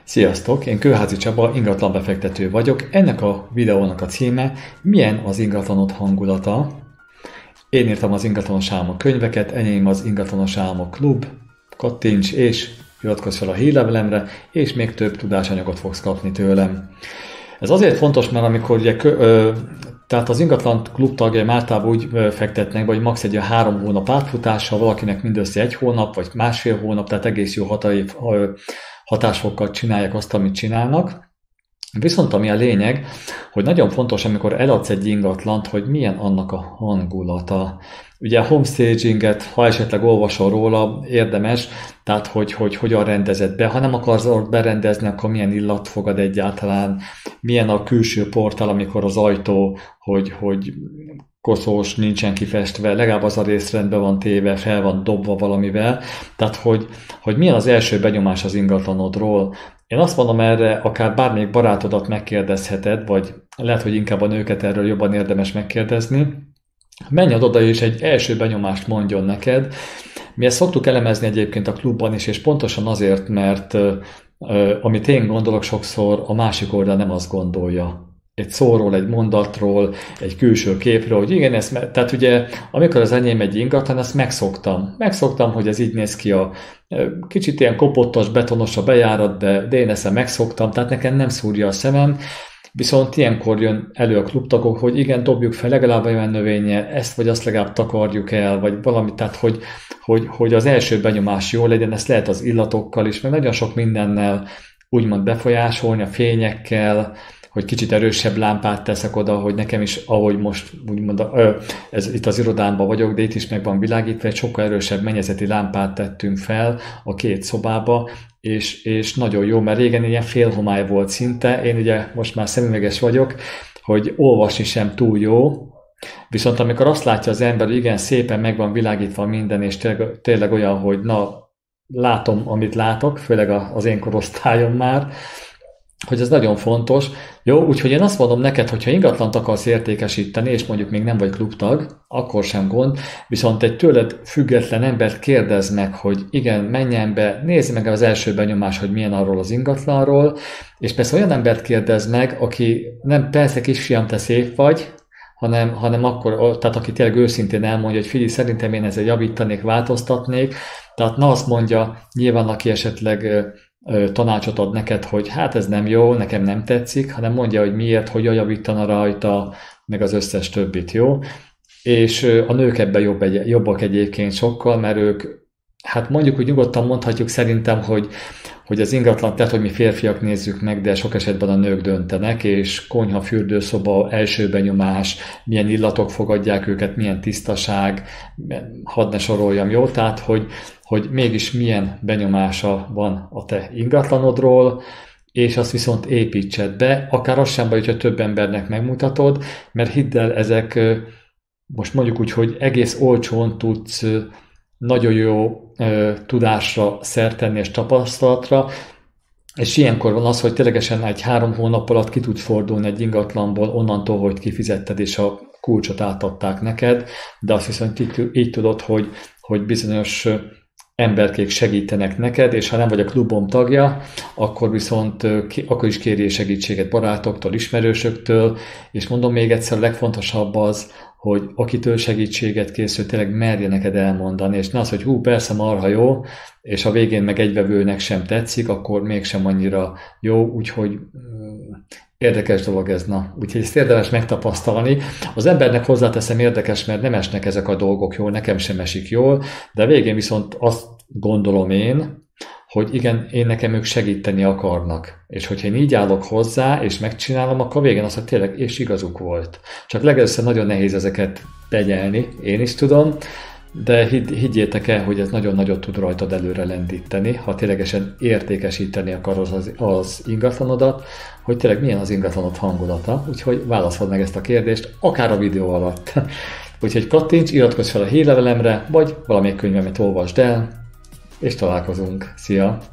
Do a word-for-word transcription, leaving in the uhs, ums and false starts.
Sziasztok, én Kőházi Csaba, ingatlanbefektető vagyok. Ennek a videónak a címe Milyen az ingatlanod hangulata? Én írtam az ingatlanos álmok könyveket, enyém az ingatlanos álmok klub, kattints és iratkozz fel a hírlevelemre, és még több tudásanyagot fogsz kapni tőlem. Ez azért fontos, mert amikor ugye, ö, tehát az ingatlan klub tagjai általában úgy fektetnek, vagy max. Egy három hónap átfutással, valakinek mindössze egy hónap, vagy másfél hónap, tehát egész jó hatásfokkal csinálják azt, amit csinálnak. Viszont ami a lényeg, hogy nagyon fontos, amikor eladsz egy ingatlant, hogy milyen annak a hangulata. Ugye a homestaginget, ha esetleg olvasol róla, érdemes, tehát hogy, hogy hogyan rendezed be. Ha nem akarsz ott berendezni, akkor milyen illat fogad egyáltalán, milyen a külső portál, amikor az ajtó, hogy, hogy koszós, nincsen kifestve, legalább az a rész rendben van téve, fel van dobva valamivel. Tehát, hogy, hogy milyen az első benyomás az ingatlanodról. Én azt mondom erre, akár bármelyik barátodat megkérdezheted, vagy lehet, hogy inkább a nőket erről jobban érdemes megkérdezni. Menj oda és egy első benyomást mondjon neked. Mi ezt szoktuk elemezni egyébként a klubban is, és pontosan azért, mert amit én gondolok, sokszor a másik oldal nem azt gondolja. Egy szóról, egy mondatról, egy külső képről, hogy igen, ezt, tehát ugye, amikor az enyém egy ingatlan, ezt megszoktam. Megszoktam, hogy ez így néz ki, a kicsit ilyen kopottas, betonos a bejárat, de, de én ezt megszoktam, tehát nekem nem szúrja a szemem. Viszont ilyenkor jön elő a klubtagok, hogy igen, dobjuk fel legalább olyan növénye, ezt vagy azt legalább takarjuk el, vagy valamit, tehát hogy, hogy, hogy az első benyomás jó legyen, ezt lehet az illatokkal is, meg nagyon sok mindennel úgymond befolyásolni, a fényekkel, hogy kicsit erősebb lámpát teszek oda, hogy nekem is, ahogy most úgymond, ez, itt az irodámban vagyok, de itt is meg van világítva, egy sokkal erősebb mennyezeti lámpát tettünk fel a két szobába, és, és nagyon jó, mert régen ilyen félhomály volt szinte, én ugye most már szemüveges vagyok, hogy olvasni sem túl jó, viszont amikor azt látja az ember, hogy igen, szépen meg van világítva minden, és tényleg, tényleg olyan, hogy na, látom, amit látok, főleg az én korosztályom már, hogy ez nagyon fontos. Jó, úgyhogy én azt mondom neked, hogyha ingatlant akarsz értékesíteni, és mondjuk még nem vagy klubtag, akkor sem gond, viszont egy tőled független embert kérdezz meg, hogy igen, menjen be, nézd meg az első benyomás, hogy milyen arról az ingatlanról, és persze olyan embert kérdezz meg, aki nem persze kisfiam, te szép vagy, hanem, hanem akkor, tehát aki tényleg őszintén elmondja, hogy figyelj, szerintem én ezzel javítanék, változtatnék, tehát ne azt mondja, nyilván aki esetleg tanácsot ad neked, hogy hát ez nem jó, nekem nem tetszik, hanem mondja, hogy miért, hogy javítana rajta, meg az összes többit, jó? És a nők ebben jobb egy, jobbak egyébként sokkal, mert ők, hát mondjuk, hogy nyugodtan mondhatjuk szerintem, hogy, hogy az ingatlan, tehát, hogy mi férfiak nézzük meg, de sok esetben a nők döntenek, és konyha, fürdőszoba, első benyomás, milyen illatok fogadják őket, milyen tisztaság, hadd ne soroljam, jó? Tehát, hogy hogy mégis milyen benyomása van a te ingatlanodról, és azt viszont építsed be, akár az sem baj, hogyha több embernek megmutatod, mert hidd el, ezek most mondjuk úgy, hogy egész olcsón tudsz nagyon jó tudásra szert tenni és tapasztalatra, és ilyenkor van az, hogy ténylegesen egy három hónap alatt ki tudsz fordulni egy ingatlanból onnantól, hogy kifizetted és a kulcsot átadták neked, de azt viszont így, így tudod, hogy, hogy bizonyos emberkék segítenek neked, és ha nem vagy a klubom tagja, akkor viszont akkor is kérjél segítséget barátoktól, ismerősöktől, és mondom még egyszer, a legfontosabb az, hogy akitől segítséget készül, tényleg merje neked elmondani, és ne az, hogy hú, persze marha jó, és a végén meg egybevőnek sem tetszik, akkor mégsem annyira jó, úgyhogy érdekes dolog ez, na. Úgyhogy ezt érdemes megtapasztalni. Az embernek hozzáteszem érdekes, mert nem esnek ezek a dolgok jól, nekem sem esik jól, de végén viszont azt gondolom én, hogy igen, én nekem ők segíteni akarnak. És hogyha én így állok hozzá, és megcsinálom, akkor végén az, hogy tényleg, és igazuk volt. Csak legelőször nagyon nehéz ezeket begyelni, én is tudom, de hidd, higgyétek el, hogy ez nagyon nagyot tud rajtad előre lendíteni, ha ténylegesen értékesíteni akarod az, az ingatlanodat, hogy tényleg milyen az ingatlanod hangulata, úgyhogy válaszol meg ezt a kérdést, akár a videó alatt. Úgyhogy kattints, iratkozz fel a hírlevelemre, vagy valamelyik könyvemet olvasd el, és találkozunk. Szia!